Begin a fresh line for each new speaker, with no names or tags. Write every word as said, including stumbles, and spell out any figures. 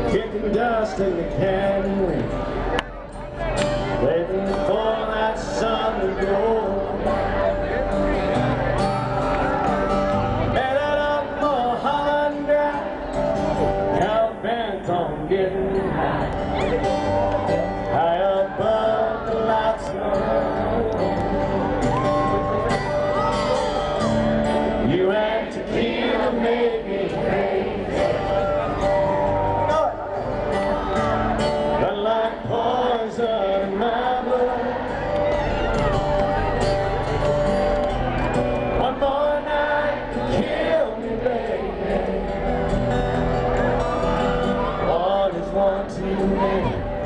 kicking dust in the canyon, waiting for that sun to go. Headed up Mulholland Drive, hell bent on getting high, high above the lights of you and tequila make me crazy. But like poison in my blood, one more night to kill me, baby. One is one too many.